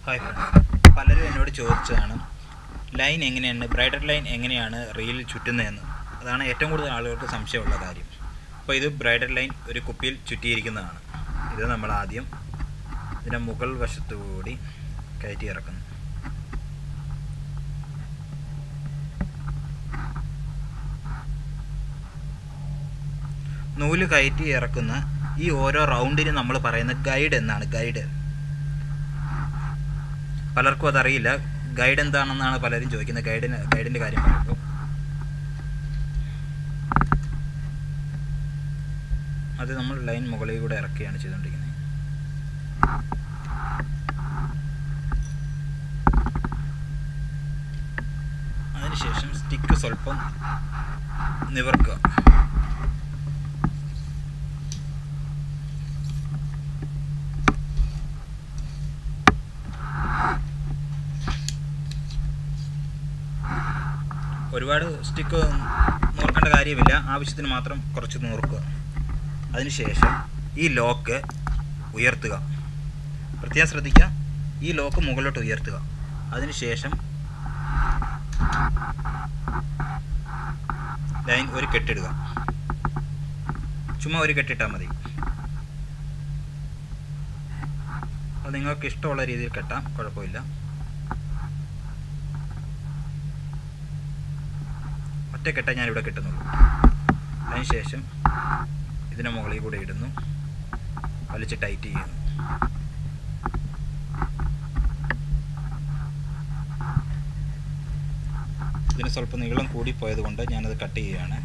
Hi friends, പലരും എന്നോട് ചോദിച്ചതാണ് ലൈൻ എങ്ങനെയാണ്, ബ്രൈഡൽ ലൈൻ എങ്ങനെയാണ് റീലിൽ ചുറ്റുന്നതെന്ന്. അതാണ് ഏറ്റവും കൂടുതൽ ആളുകൾക്ക് സംശയമുള്ള കാര്യം. അപ്പോൾ ഇത് ബ്രൈഡൽ ലൈൻ ഒരു കുപ്പിയിൽ ചുറ്റിയിരിക്കുന്നതാണ്. ഇത് നമ്മൾ ആദ്യം ഇതിൻ്റെ മുകൾ വശത്തുകൂടി കയറ്റി ഇറക്കുന്നു. നൂല് കയറ്റി ഇറക്കുന്ന ഈ ഓരോ റൗണ്ടിന് നമ്മൾ പറയുന്ന ഗൈഡ് എന്നാണ്. പലർക്കും അതറിയില്ല. ഗൈഡ് എന്താണെന്നാണ് പലരും ചോദിക്കുന്നത്. ഗൈഡിൻ്റെ കാര്യം പറയുമ്പോൾ അത് നമ്മൾ ലൈൻ മുകളിൽ കൂടെ ഇറക്കുകയാണ് ചെയ്തുകൊണ്ടിരിക്കുന്നത്. അതിനുശേഷം സ്റ്റിക്ക് സ്വല്പം നിവർക്കുക. ഒരുപാട് സ്റ്റിക്ക് നൂർക്കേണ്ട കാര്യമില്ല, ആവശ്യത്തിന് മാത്രം കുറച്ച് നൂർക്കുക. അതിനുശേഷം ഈ ലോക്ക് ഉയർത്തുക. പ്രത്യേകം ശ്രദ്ധിക്കുക, ഈ ലോക്ക് മുകളിലോട്ട് ഉയർത്തുക. അതിനുശേഷം ലൈൻ ഒരു കെട്ടിടുക. ചുമ്മാ ഒരു കെട്ടിട്ടാൽ മതി. അത് നിങ്ങൾക്ക് ഇഷ്ടമുള്ള രീതിയിൽ കെട്ടാം, കുഴപ്പമില്ല. ഒറ്റ കെട്ട ഞാനിവിടെ കെട്ടുന്നുള്ളൂ. അതിനുശേഷം ഇതിന് മുകളിൽ കൂടെ ഇടുന്നു, വലിച്ച് ടൈറ്റ് ചെയ്യുന്നു. ഇതിന് സ്വല്പം നീളം കൂടിപ്പോയത് കൊണ്ട് ഞാനത് കട്ട് ചെയ്യുകയാണ്.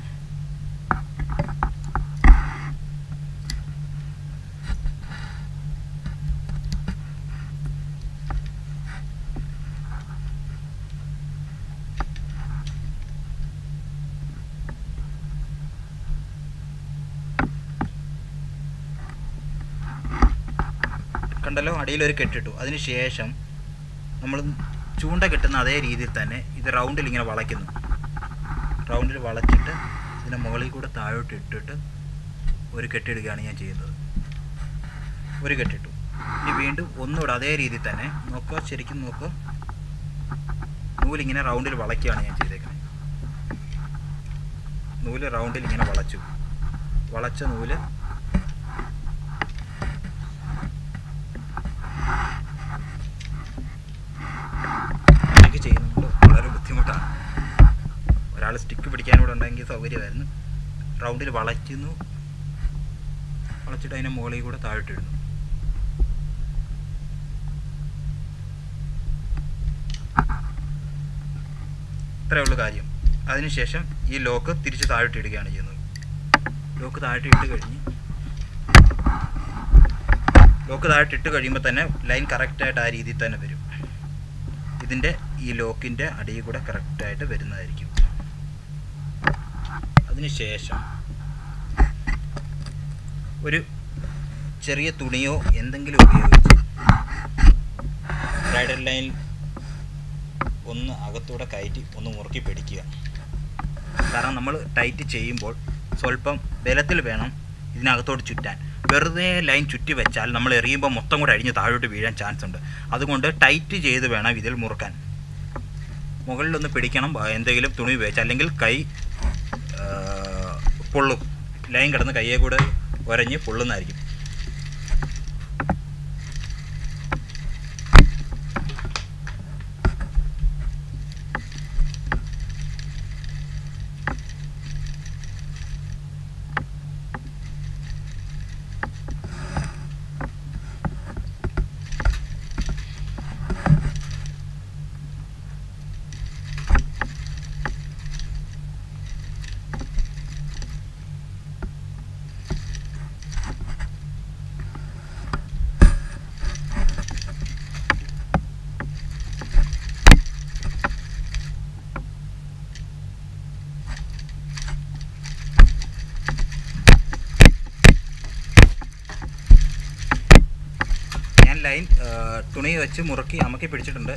കണ്ടല്ലോ, അടിയിലൊരു കെട്ടിട്ടു. അതിനുശേഷം നമ്മൾ ചൂണ്ട കെട്ടുന്ന അതേ രീതിയിൽ തന്നെ ഇത് റൗണ്ടിൽ ഇങ്ങനെ വളയ്ക്കുന്നു. റൗണ്ടിൽ വളച്ചിട്ട് ഇതിൻ്റെ മുകളിൽ കൂടെ താഴോട്ട് ഇട്ടിട്ട് ഒരു കെട്ടിടുകയാണ് ഞാൻ ചെയ്യുന്നത്. ഒരു കെട്ടിട്ടു. ഇനി വീണ്ടും ഒന്നുകൂടെ അതേ രീതിയിൽ തന്നെ നോക്കുക, ശരിക്കും നോക്കുക. നൂലിങ്ങനെ റൗണ്ടിൽ വളയ്ക്കുകയാണ് ഞാൻ ചെയ്തേക്കുന്നത്. നൂല് റൗണ്ടിൽ ഇങ്ങനെ വളച്ചു. വളച്ച നൂല് ചെയ്യുന്നത് വളരെ ബുദ്ധിമുട്ടാണ്. ഒരാൾ സ്റ്റിക്ക് പിടിക്കാനൂടെ ഉണ്ടെങ്കിൽ സൗകര്യമായിരുന്നു. റൗണ്ടിൽ വളയ്ക്കുന്നു, വളച്ചിട്ട് അതിൻ്റെ മുകളിൽ കൂടെ താഴോട്ടിടുന്നു. ഇത്രയേ ഉള്ളൂ കാര്യം. അതിനുശേഷം ഈ ലോക്ക് തിരിച്ച് താഴോട്ടിടുകയാണ് ചെയ്യുന്നത്. ലോക്ക് താഴോട്ടിട്ട് കഴിയുമ്പോൾ തന്നെ ലൈൻ കറക്റ്റായിട്ട് ആ രീതിയിൽ തന്നെ വരും. ഇതിൻ്റെ ഈ ലോക്കിൻ്റെ അടിയിൽ കൂടെ കറക്റ്റായിട്ട് വരുന്നതായിരിക്കും. അതിനുശേഷം ഒരു ചെറിയ തുണിയോ എന്തെങ്കിലും ഉപയോഗിച്ച് ബ്രൈഡൽ ലൈൻ ഒന്ന് അകത്തൂടെ കയറ്റി ഒന്ന് മുറുക്കി പിടിക്കുക. കാരണം നമ്മൾ ടൈറ്റ് ചെയ്യുമ്പോൾ സ്വല്പം ബലത്തിൽ വേണം ഇതിനകത്തോട്ട് ചുറ്റാൻ. വെറുതെ ലൈൻ ചുറ്റി വെച്ചാൽ നമ്മൾ എറിയുമ്പോൾ മൊത്തം കൂടെ അഴിഞ്ഞ് താഴോട്ട് വീഴാൻ ചാൻസ് ഉണ്ട്. അതുകൊണ്ട് ടൈറ്റ് ചെയ്ത് വേണം ഇതിൽ മുറുക്കാൻ. മുകളിലൊന്ന് പിടിക്കണം എന്തെങ്കിലും തുണി ഉപയോഗിച്ച്, അല്ലെങ്കിൽ കൈ പൊള്ളും. ലൈൻ കിടന്ന് കയ്യെ കൂടെ ഉരഞ്ഞ് പൊള്ളുന്നതായിരിക്കും. ലൈൻ തുണി വെച്ച് മുറുക്കി അമക്കി പിടിച്ചിട്ടുണ്ട്.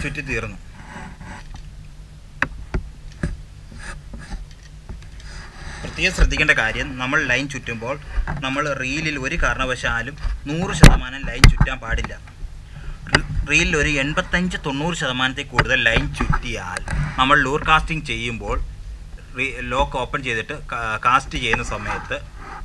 ചുറ്റി തീർന്നു. പ്രത്യേകം ശ്രദ്ധിക്കേണ്ട കാര്യം, നമ്മൾ ലൈൻ ചുറ്റുമ്പോൾ നമ്മൾ റീലിൽ ഒരു കാരണവശാലും 100% ലൈൻ ചുറ്റാൻ പാടില്ല. റീലിൽ ഒരു 85-90% കൂടുതൽ ലൈൻ ചുറ്റിയാൽ നമ്മൾ ലൂർ കാസ്റ്റിംഗ് ചെയ്യുമ്പോൾ ലോക്ക് ഓപ്പൺ ചെയ്തിട്ട് കാസ്റ്റ് ചെയ്യുന്ന സമയത്ത്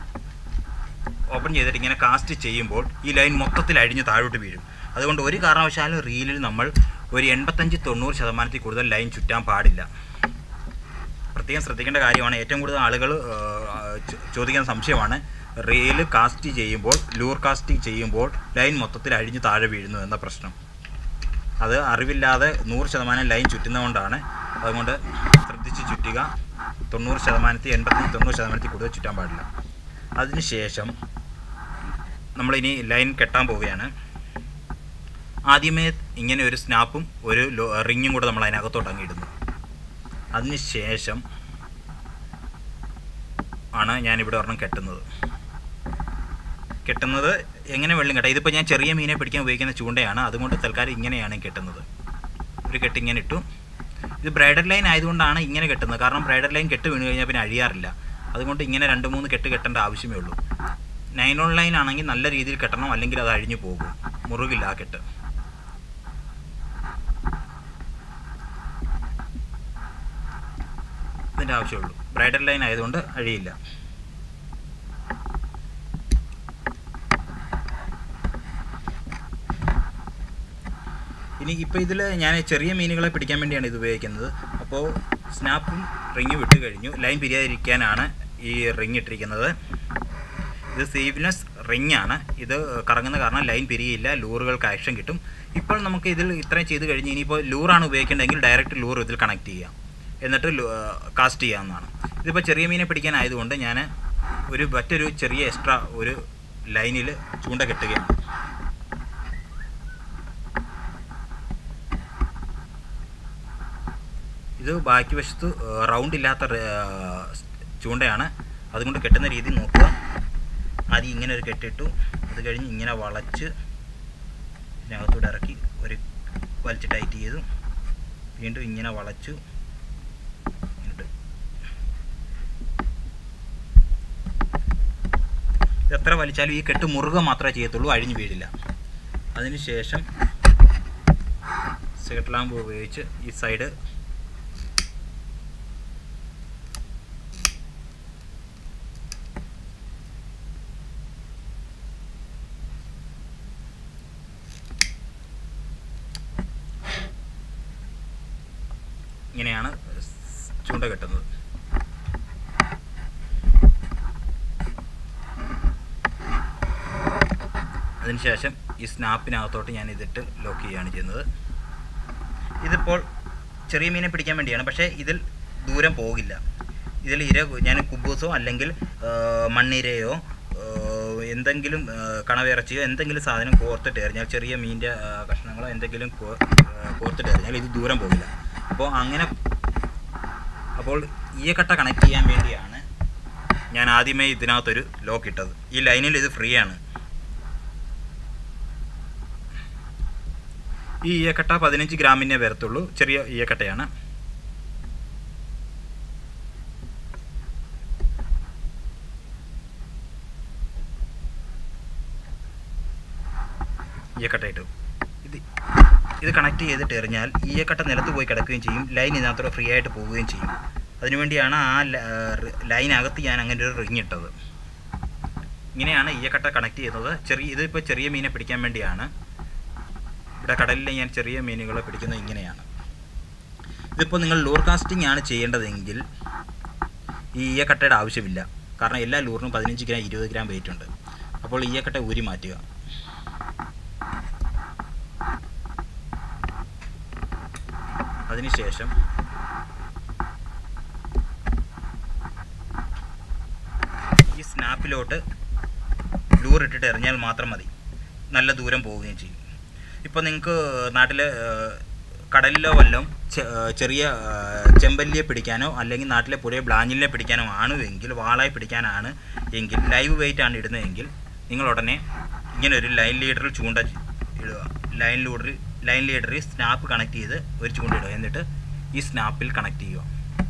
ഇങ്ങനെ കാസ്റ്റ് ചെയ്യുമ്പോൾ ഈ ലൈൻ മൊത്തത്തിൽ അഴിഞ്ഞ് താഴോട്ട് വീഴും. അതുകൊണ്ട് ഒരു കാരണവശാലും റീലിൽ നമ്മൾ ഒരു 85-90% കൂടുതൽ ലൈൻ ചുറ്റാൻ പാടില്ല. പ്രത്യേകം ശ്രദ്ധിക്കേണ്ട കാര്യമാണ്. ഏറ്റവും കൂടുതൽ ആളുകൾ ചോദിക്കുന്ന സംശയമാണ്, റീല് കാസ്റ്റ് ചെയ്യുമ്പോൾ ലൂർ കാസ്റ്റിംഗ് ചെയ്യുമ്പോൾ ലൈൻ മൊത്തത്തിൽ അഴിഞ്ഞ് താഴെ വീഴുന്നു എന്ന പ്രശ്നം. അത് അറിവില്ലാതെ 100% ലൈൻ ചുറ്റുന്നതുകൊണ്ടാണ്. അതുകൊണ്ട് ശ്രദ്ധിച്ച് ചുറ്റുക. 90%, 85-90% കൂടുതൽ ചുറ്റാൻ പാടില്ല. അതിനുശേഷം നമ്മളിനി ലൈൻ കെട്ടാൻ പോവുകയാണ്. ആദ്യമേ ഇങ്ങനെ ഒരു സ്നാപ്പും ഒരു റിങ്ങും കൂടെ നമ്മൾ അതിനകത്തോട്ട് അങ്ങിടുന്നു. അതിനുശേഷം ആണ് ഞാനിവിടെ ഒരെണ്ണം കെട്ടുന്നത്. എങ്ങനെ വെള്ളം കെട്ടാം? ഇതിപ്പോൾ ഞാൻ ചെറിയ മീനെ പിടിക്കാൻ ഉപയോഗിക്കുന്ന ചൂണ്ടയാണ്, അതുകൊണ്ട് തൽക്കാലം ഇങ്ങനെയാണ് കെട്ടുന്നത്. ഒരു കെട്ട് ഇങ്ങനെ ഇട്ടു. ഇത് ബ്രൈഡൽ ലൈൻ ആയതുകൊണ്ടാണ് ഇങ്ങനെ കെട്ടുന്നത്. കാരണം ബ്രൈഡൽ ലൈൻ കെട്ട് വീണ് കഴിഞ്ഞാൽ പിന്നെ അഴിയാറില്ല. അതുകൊണ്ട് ഇങ്ങനെ 2-3 കെട്ട് കെട്ടേണ്ട ആവശ്യമേ ഉള്ളൂ. നൈലോൺ ലൈൻ ആണെങ്കിൽ നല്ല രീതിയിൽ കെട്ടണം, അല്ലെങ്കിൽ അത് അഴിഞ്ഞു പോകും, മുറുകില്ല ആ കെട്ട്. ഇതിൻ്റെ ആവശ്യമുള്ളൂ. ബ്രൈഡൽ ലൈൻ ആയതുകൊണ്ട് അഴിയില്ല. ഇനി ഇപ്പോൾ ഇതിൽ ഞാൻ ചെറിയ മീനുകളെ പിടിക്കാൻ വേണ്ടിയാണ് ഇത് ഉപയോഗിക്കുന്നത്. അപ്പോൾ സ്നാപ്പും റിങ് വിട്ട് കഴിഞ്ഞു. ലൈൻ പിരിയാതിരിക്കാനാണ് ഈ റിങ് ഇട്ടിരിക്കുന്നത്. ഇത് സീവ്ലെസ് റിങ്ങാണ്. ഇത് കറങ്ങുന്ന കാരണം ലൈൻ പിരിയില്ല, ലൂറുകൾക്ക് ആക്ഷൻ കിട്ടും. ഇപ്പോൾ നമുക്ക് ഇതിൽ ഇത്രയും ചെയ്ത് കഴിഞ്ഞ് ഇനിയിപ്പോൾ ലൂറാണ് ഉപയോഗിക്കേണ്ടതെങ്കിൽ ഡയറക്റ്റ് ലൂർ ഇതിൽ കണക്ട് ചെയ്യാം, എന്നിട്ട് കാസ്റ്റ് ചെയ്യാവുന്നതാണ്. ഇതിപ്പോൾ ചെറിയ മീനെ പിടിക്കാനായതുകൊണ്ട് ഞാൻ മറ്റൊരു ചെറിയ എക്സ്ട്രാ ഒരു ലൈനിൽ ചൂണ്ട കെട്ടുകയാണ്. ഇത് ബാക്കി വശത്ത് റൗണ്ട് ഇല്ലാത്ത ചൂണ്ടയാണ്, അതുകൊണ്ട് കെട്ടുന്ന രീതി നോക്കുക. ആദ്യം ഇങ്ങനെ ഒരു കെട്ടിട്ടു. അത് കഴിഞ്ഞ് ഇങ്ങനെ വളച്ച് ഇതിനകത്തൂടെ ഇറക്കി വലിച്ച് ടൈറ്റ് ചെയ്തു. വീണ്ടും ഇങ്ങനെ വളച്ചു. എത്ര വലിച്ചാലും ഈ കെട്ട് മുറുക മാത്രമേ ചെയ്യത്തുള്ളൂ, അഴിഞ്ഞു വീഴില്ല. അതിനുശേഷം സിഗരറ്റ് ലാമ്പ് ഉപയോഗിച്ച് ഈ സൈഡ് ഇങ്ങനെയാണ് ചൂണ്ട കെട്ടുന്നത്. അതിനുശേഷം ഈ സ്നാപ്പിനകത്തോട്ട് ഞാൻ ഇതിട്ട് ലോക്ക് ചെയ്യുകയാണ് ചെയ്യുന്നത്. ഇതിപ്പോൾ ചെറിയ മീനെ പിടിക്കാൻ വേണ്ടിയാണ്, പക്ഷേ ഇതിൽ ദൂരം പോകില്ല. ഇതിൽ ഞാൻ കുബൂസോ അല്ലെങ്കിൽ മണ്ണിരയോ എന്തെങ്കിലും കണവിറച്ചിയോ എന്തെങ്കിലും സാധനം കോർത്തിട്ട് എറിഞ്ഞാൽ, ചെറിയ മീനിൻ്റെ കഷ്ണങ്ങളോ എന്തെങ്കിലും കോർത്തിട്ട് എറിഞ്ഞാൽ ഇത് ദൂരം പോകില്ല. അപ്പോൾ ഈ കട്ട കണക്ട് ചെയ്യാൻ വേണ്ടിയാണ് ഞാൻ ആദ്യമേ ഇതിനകത്തൊരു ലോക്ക് ഇട്ടത്. ഈ ലൈനിൽ ഇത് ഫ്രീ ആണ്. ഈ ഈയക്കട്ട 15 ഗ്രാമിനെ വരത്തുള്ളൂ, ചെറിയ ഈയക്കട്ടയാണ്. ഈയക്കട്ട ഇട്ടു. ഇത് കണക്ട് ചെയ്തിട്ട് എറിഞ്ഞാൽ ഈയക്കട്ട നിലത്ത് പോയി കിടക്കുകയും ചെയ്യും, ലൈൻ ഇതിനകത്തോടെ ഫ്രീ ആയിട്ട് പോവുകയും ചെയ്യും. അതിനുവേണ്ടിയാണ് ആ ലൈനകത്ത് ഞാൻ അങ്ങനെ ഒരു റിങ് ഇട്ടത്. ഇങ്ങനെയാണ് ഈയക്കട്ട കണക്ട് ചെയ്യുന്നത്. ഇതിപ്പോൾ ചെറിയ മീനെ പിടിക്കാൻ വേണ്ടിയാണ്. ഇവിടെ കടലിൽ ഞാൻ ചെറിയ മീനുകളെ പിടിക്കുന്നത് ഇങ്ങനെയാണ്. ഇതിപ്പോൾ നിങ്ങൾ ലൂർ കാസ്റ്റിംഗ് ആണ് ചെയ്യേണ്ടതെങ്കിൽ ഈ ഈയക്കട്ടയുടെ ആവശ്യമില്ല. കാരണം എല്ലാ ലൂറിനും 15 ഗ്രാം 20 ഗ്രാം വെയിറ്റ് ഉണ്ട്. അപ്പോൾ ഈയക്കട്ട ഊരി മാറ്റുക. അതിനുശേഷം ഈ സ്നാപ്പിലോട്ട് ലൂർ ഇട്ടിട്ട് എറിഞ്ഞാൽ മാത്രം മതി, നല്ല ദൂരം പോവുകയും ചെയ്യും. ഇപ്പോൾ നിങ്ങൾക്ക് നാട്ടിൽ കടലിലോ വല്ലതും ചെറിയ ചെമ്പല്ലിയെ പിടിക്കാനോ അല്ലെങ്കിൽ നാട്ടിലെ പുതിയ ബ്ലാഞ്ഞിലിനെ പിടിക്കാനോ ആണെങ്കിൽ, വാളായി പിടിക്കാനാണ് എങ്കിൽ, ലൈവ് വെയിറ്റ് ആണ് ഇടുന്നതെങ്കിൽ നിങ്ങൾ ഉടനെ ഇങ്ങനെ ഒരു ലൈൻ ലീഡറിൽ ചൂണ്ട ഇടുക. ലൈൻ ലീഡറിൽ സ്നാപ്പ് കണക്ട് ചെയ്ത് ഒരു ചൂണ്ടിടുക. എന്നിട്ട് ഈ സ്നാപ്പിൽ കണക്ട് ചെയ്യുക.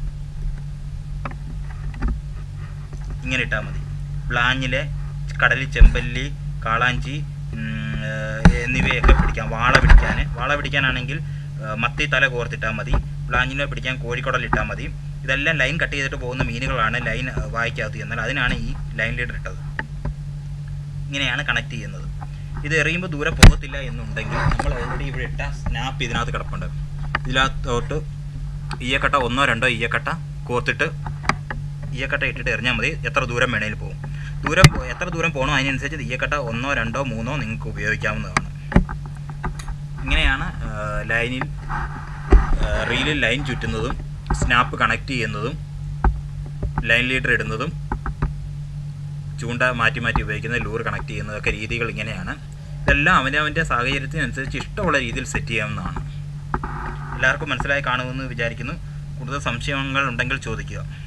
ഇങ്ങനെ ഇട്ടാൽ മതി. ബ്ലാഞ്ഞിലെ കടലിൽ ചെമ്പല്ലി, കാളാഞ്ചി എന്നിവയൊക്കെ പിടിക്കാം. വാള പിടിക്കാനാണെങ്കിൽ മത്തി തല കോർത്തിട്ടാൽ മതി. ബ്ലാഞ്ഞിനെ പിടിക്കാൻ കോഴിക്കുടലിട്ടാൽ മതി. ഇതെല്ലാം ലൈൻ കട്ട് ചെയ്തിട്ട് പോകുന്ന മീനുകളാണ് ലൈൻ വായിക്കാത്തത്. എന്നാൽ അതിനാണ് ഈ ലൈൻ ലീഡർ ഇട്ടത്. ഇങ്ങനെയാണ് കണക്ട് ചെയ്യുന്നത്. ഇത് എറിയുമ്പോൾ ദൂരെ പോകത്തില്ല എന്നുണ്ടെങ്കിൽ നമ്മൾ ഓൾറെഡി ഇവിടെ ഇട്ട സ്നാപ്പ് ഇതിനകത്ത് കിടപ്പുണ്ട്. ഇതിനകത്തോട്ട് ഈയക്കട്ട 1 2 ഈയക്കട്ട കോർത്തിട്ട് ഈയക്കട്ട ഇട്ടിട്ട് എറിഞ്ഞാൽ മതി. എത്ര ദൂരം വേണേലും പോകും. എത്ര ദൂരം പോകണോ അതിനനുസരിച്ച് ഈയക്കട്ട 1 2 3 നിങ്ങൾക്ക് ഉപയോഗിക്കാവുന്നതാണ്. ഇങ്ങനെയാണ് റീലിൽ ലൈൻ ചുറ്റുന്നതും സ്നാപ്പ് കണക്ട് ചെയ്യുന്നതും ലൈൻ ലീഡർ ഇടുന്നതും ചൂണ്ട മാറ്റി ഉപയോഗിക്കുന്നത്, ലൂർ കണക്ട് ചെയ്യുന്നതൊക്കെ രീതികൾ ഇങ്ങനെയാണ്. ഇതെല്ലാം അവനവൻ്റെ സാഹചര്യത്തിനനുസരിച്ച് ഇഷ്ടമുള്ള രീതിയിൽ സെറ്റ് ചെയ്യാവുന്നതാണ്. എല്ലാവർക്കും മനസ്സിലായി കാണുമെന്ന് വിചാരിക്കുന്നു. കൂടുതൽ സംശയങ്ങൾ ഉണ്ടെങ്കിൽ ചോദിക്കുക.